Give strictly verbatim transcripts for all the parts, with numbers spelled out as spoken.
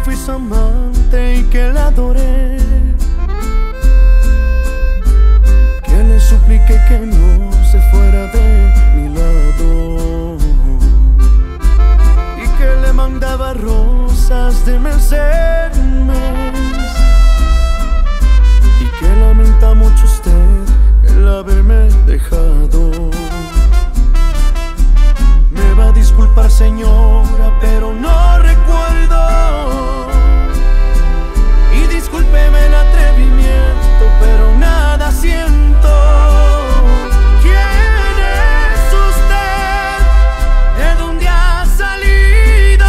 fui su amante y que la adoré, que le supliqué que no se fuera de mi lado y que le mandaba rosas de mes en mes, y que lamenta mucho usted el haberme dejado. Me va a disculpar, señora, pero no recuerdo, y discúlpeme el atrevimiento, pero nada siento. ¿Quién es usted? ¿De dónde ha salido?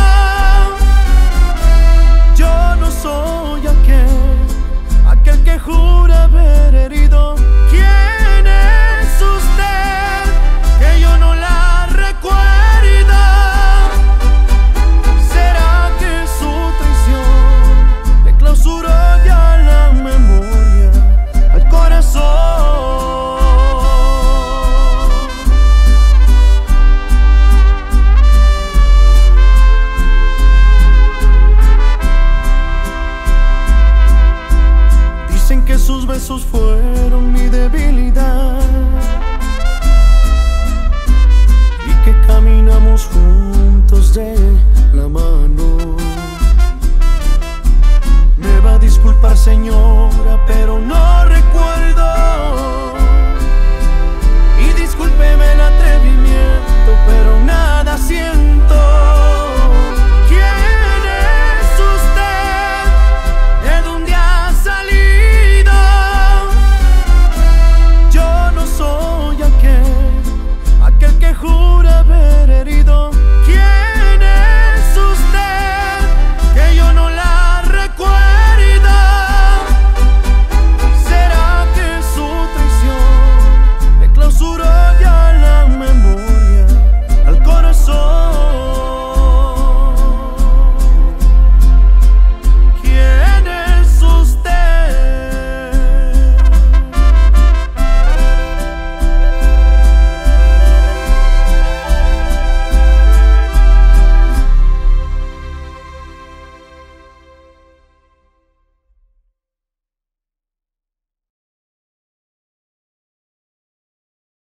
Yo no soy aquel, aquel que jura haber herido. ¿Quién es usted? Que yo no la recuerdo. ¿Será que su traición le clausuró ya la memoria al corazón? Dicen que sus besos fueron